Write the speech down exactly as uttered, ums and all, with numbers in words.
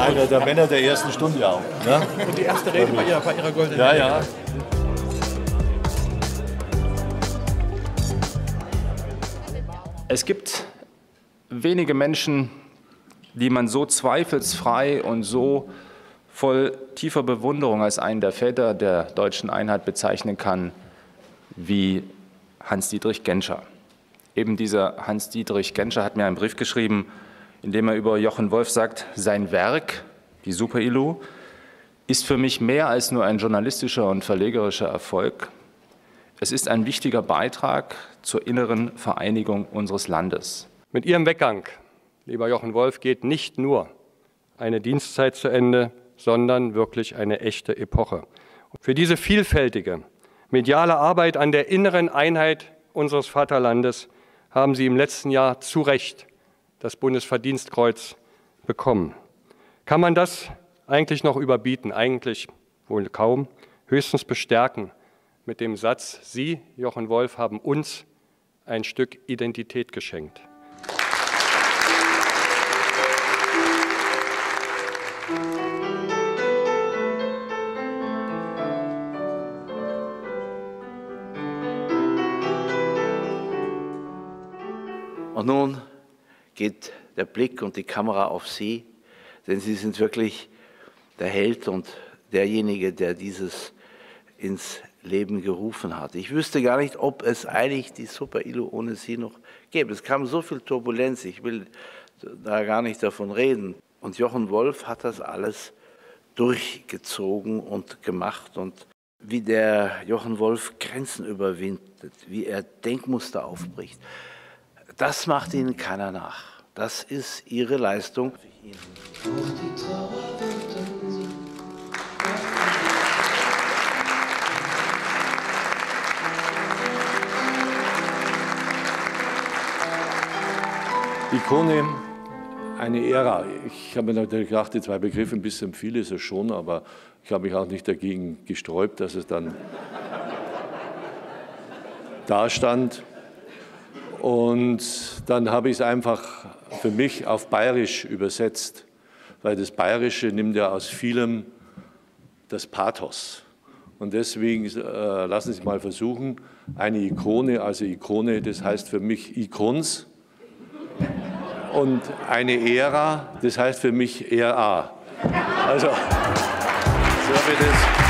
einer der Männer der ersten Stunde auch. Ne? Und die erste Rede bei Ihrer, bei ihrer goldenen Ja, Rede. ja. Es gibt wenige Menschen, die man so zweifelsfrei und so voll tiefer Bewunderung als einen der Väter der deutschen Einheit bezeichnen kann, wie Hans-Dietrich Genscher. Eben dieser Hans-Dietrich Genscher hat mir einen Brief geschrieben, in dem er über Jochen Wolf sagt, sein Werk, die Super-I L U, ist für mich mehr als nur ein journalistischer und verlegerischer Erfolg. Es ist ein wichtiger Beitrag zur inneren Vereinigung unseres Landes. Mit Ihrem Weggang, lieber Jochen Wolf, geht nicht nur eine Dienstzeit zu Ende, sondern wirklich eine echte Epoche. Für diese vielfältige mediale Arbeit an der inneren Einheit unseres Vaterlandes haben Sie im letzten Jahr zu Recht das Bundesverdienstkreuz bekommen. Kann man das eigentlich noch überbieten? Eigentlich wohl kaum, höchstens bestärken mit dem Satz, Sie, Jochen Wolf, haben uns ein Stück Identität geschenkt. Und nun geht der Blick und die Kamera auf Sie, denn Sie sind wirklich der Held und derjenige, der dieses ins Leben gerufen hat. Ich wüsste gar nicht, ob es eigentlich die Super-I L U ohne Sie noch gäbe. Es kam so viel Turbulenz, ich will da gar nicht davon reden. Und Jochen Wolf hat das alles durchgezogen und gemacht. Und wie der Jochen Wolf Grenzen überwindet, wie er Denkmuster aufbricht, das macht Ihnen keiner nach. Das ist Ihre Leistung. Ikone, eine Ära. Ich habe mir natürlich gedacht, die zwei Begriffe ein bisschen viel ist es schon, aber ich habe mich auch nicht dagegen gesträubt, dass es dann da stand. Und dann habe ich es einfach für mich auf Bayerisch übersetzt, weil das Bayerische nimmt ja aus vielem das Pathos. Und deswegen äh, lassen Sie mal versuchen, eine Ikone, also Ikone, das heißt für mich Ikons. Und eine Ära, das heißt für mich R A. Also, so wird es.